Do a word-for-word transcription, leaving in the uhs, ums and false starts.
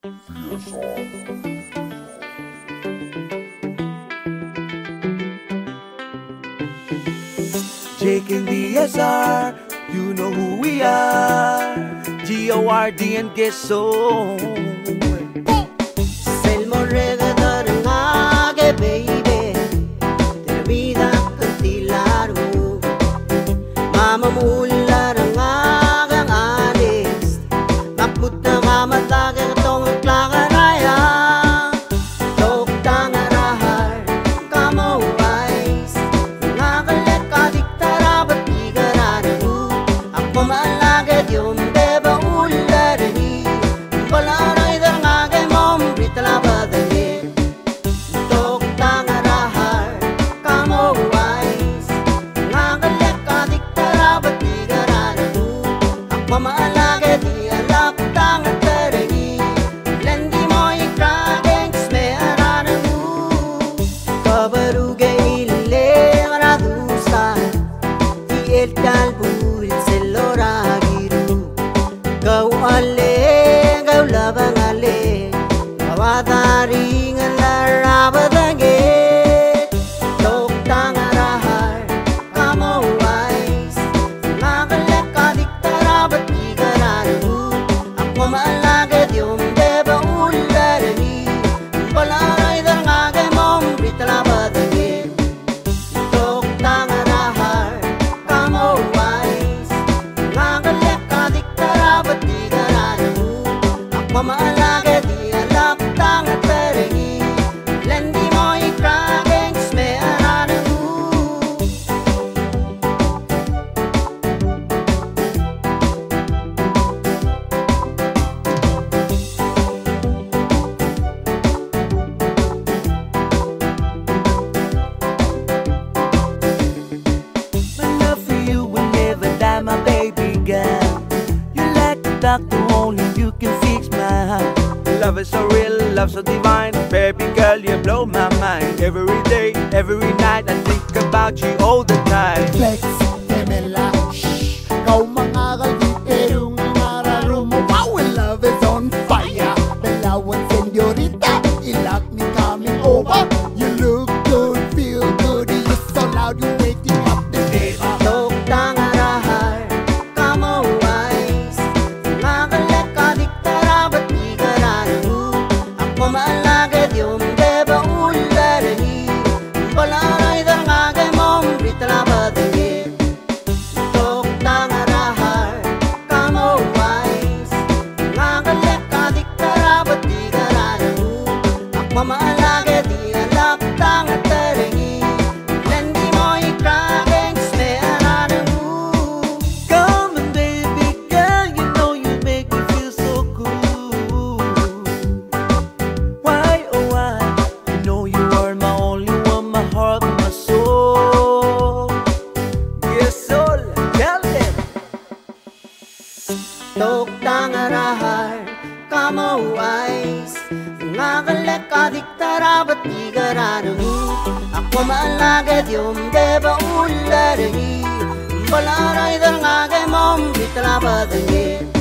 Jake and D S R, you know who we are. G O R D and Gesso. Selmo regador ngage baby, ter vida kantilaru. Mama mular ngagang alis, maputa mama tage tong klagaraya. Tok tangarahar, kamo wise, ngagalet kadik tarabat igararu. Ako malagad yung beba ularani, balaray dar ngage mom britalabadani. Tok tangarahar, kamo wise, ngagalet kadik tarabat igararu. Ako malagad ialap tangat tarani, lendi mo ikragengs me aranu. Kabaruge ille aradusa, el talbul seloragiru. Kau ale, kau labang ale, kawadaring alarabadange. Tok tangarahar, kamo wise, ngagalek kadik tarabat igararu. Ako maalagad yung beba ularani, balaray dar ngage mom britalabadage. Tok tangarahar, kamo wise, ngagalek kadik tarabat igararu. Ako maalagad ialap tangat tarangi, lendi mo ikragengs me aranu. My love for you will never die, my baby girl. You're like a doctor, only you can fix my heart. Love is so real, love so divine. Baby girl, you blow my mind. Every day, every night, I think about you all the time. Flex, Temela, shh. Kau mangaral di pero ngararo mo. Wow, love is on fire. Belawan señorita, ilak me coming over. You look good, feel good, you're so loud, you're waking up the neighbor. Tok tangarahar, kamo wise, ngagalek kadik tarabat igararu. Ako maalagad yung beba ularani, balaray dar ngage mom britalabadage. Tok tangarahar, kamo wise, ngagalek kadik tarabat igararu. Ako maalagad ialap tangat tarangi, lendi mo ikragengs me aranu. Come on, baby girl, you know you make me feel so cool. Why, oh why? You know you are my only one, my heart, my soul. Yes, soul, tell them. Tok tangarahar, kamo wise, ngagalek kadik tarabat igararu. Ako maalagad yung beba ularani, balaray dar ngage mom britalabadage.